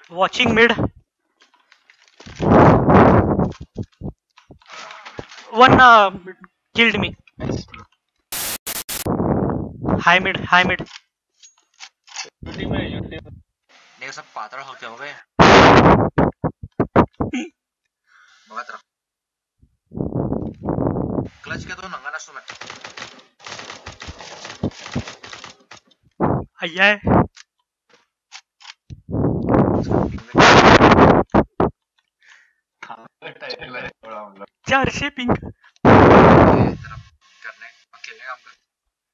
Watching mid. One killed me. High mid, high mid. Nigga सब पातळ होते हो गए बघा तर क्लच के तो नंगा नसतो मैं आया है 400 पिंग करने अकेले काम कर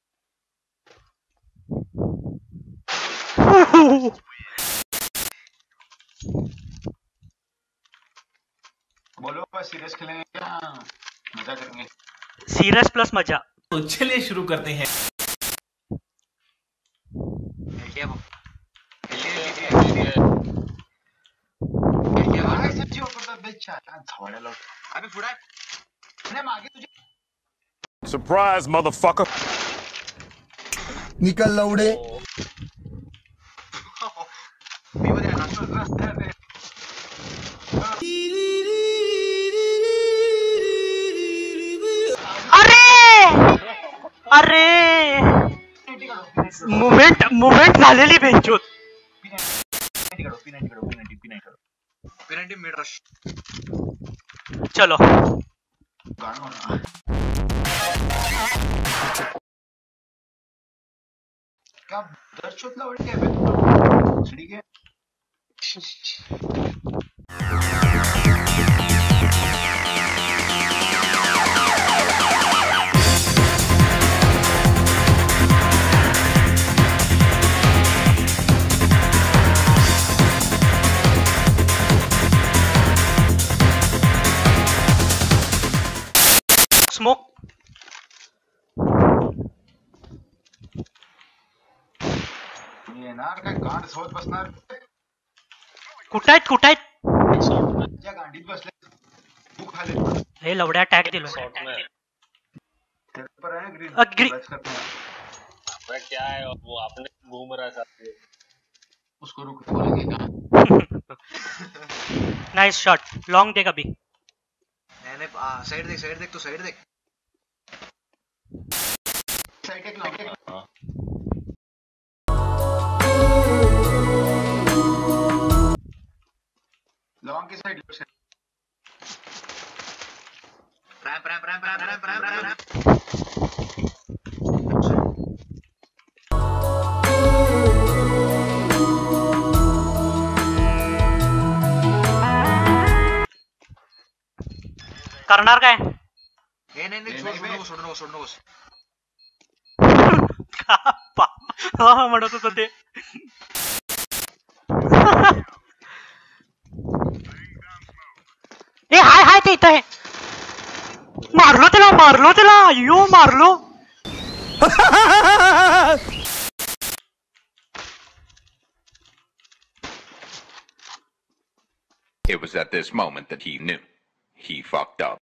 बोलो बस सीरियस खेलेंगे क्या मजा करेंगे सीरियस प्लस मजा तो चलिए शुरू करते हैं Surprise, motherfucker! निकल लौड़े अरे मुवमेंट झालेली बेंचोत पेनल्टी मिड रश चलो क्या दर्शक लौड़ के छिड़ी के स्मोक ये नार काय गांड सोबत बसणार कुठायत ज्या गांडीत बसले तू खाली हे लवड्या टॅग दिलो तेरे पर है ग्रीन ग्रीन मैं क्या है वो आपने घूम रहा था उसको रुक बोलेंगे क्या नाइस शॉट लॉन्ग देगा अभी मैंने साइड देख तो साइड देख साइड एक लॉन्ग लॉन्ग की साइड रैंप करणार काय नहीं सोड नको हा म्हणत होतं ते ए हाय ते इथं आहे मारलो त्याला अय्यो मारलो It was at this moment that he knew. He fucked up.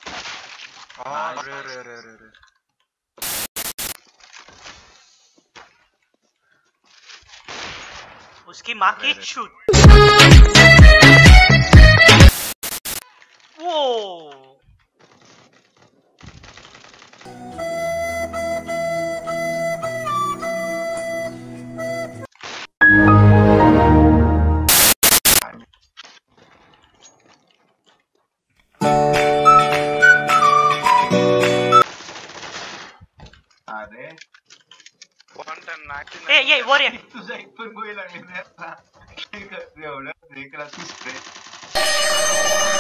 उसकी माँ की छूट वो ये वर आहे तुझा एक पण गोळी लागली नाही एवढं ब्रेक राहतो स्प्रे